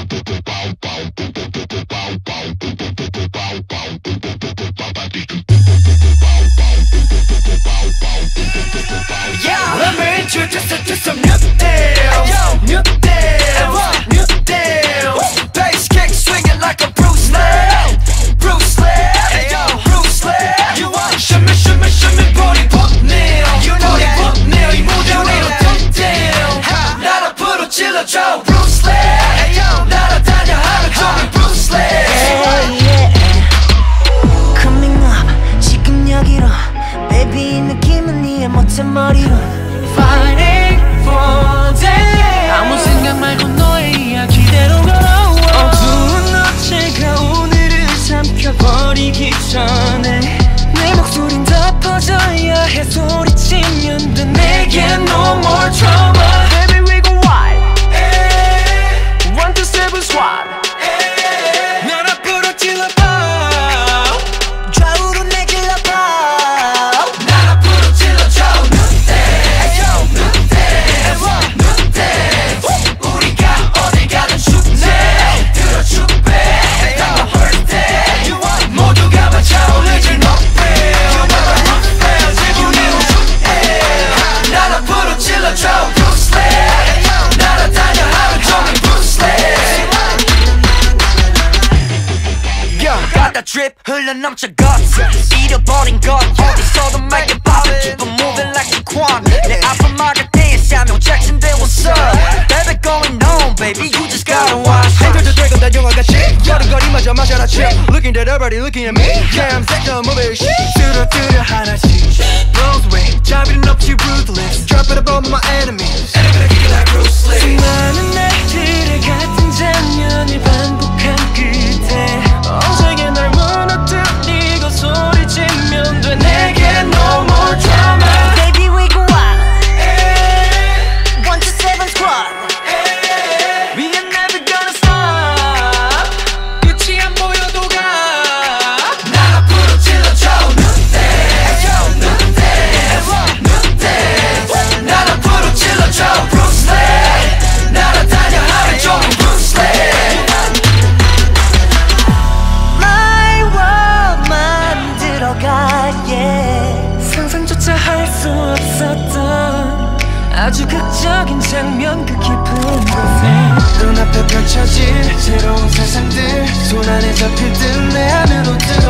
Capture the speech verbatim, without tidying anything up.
Let me introduce you to some new deals. New deals, new deals. Bass kick swinging like a Bruce Lee. Bruce Lee, Bruce Lee. You want shimmy, shimmy, shimmy, body pop nail. You know that pop nail. 이 무대 위로 top down. 나를 부르질러줘 Bruce Lee. 날아다녀 하루 종일 Bruce Lee. Coming up 지금 여기로 Baby 이 느낌은 니의 멋진 머리로 Fighting for day. 아무 생각 말고 너의 이야기대로 걸어와. 어두운 어제가 오늘을 삼켜버리기 전에 내 목소린 더 퍼져야 해. 소리치면 돼 내게 no more trouble. Baby we go wild. One two seven swat. 날 앞으로 찔러봐. 좌우로 내 길러봐. 날 앞으로 찔러줘 눈대 눈대 눈대. 우리가 어딜 가든 축제 들어줄게. 난 hurt day. 모두가 다 차오르질 높이. 기분이 우주해. 날 앞으로 찔러줘 Bruce Lee. 날아다녀 하루 종일 Bruce Lee. Got that drip 흘러넘쳐 guts. 잃어버린 것 어디서도 make it pop. Keep on moving like a quan. 내 앞을 막을 때 Samuel Jackson there what's up. Baby going on baby you just gotta watch. 행동도 되고 난 영화같이 걸음걸이마저 마셔라 chill. Looking at everybody looking at me. Yeah I'm sick of moving shit. 뚜루뚜루 하나씩 Rose way 자비는 없이 ruthless. Drop it above my enemies. And I'm gonna kick it like Bruce Lee. 수많은 날들의 같은 장면을 반복한 끝에 언제게 날 무너뜨리고 소리치면 돼 내게 no more drama. Baby we go wild. One two seven squad. We are never gonna stop. 끝이 안 보여도 가. 날 앞으로 찔러줘 눈대 눈대 눈대. 날 앞으로 찔러줘 Bruce Lee. 날아다녀 하루 종일 Bruce Lee. My world 만들어가 yeah. 상상조차 할 수 없었던 아주 극적인 장면 그 깊은 곳에 눈앞에 펼쳐질 새로운 세상들 손 안에 잡힐 듯 내 안으로 들어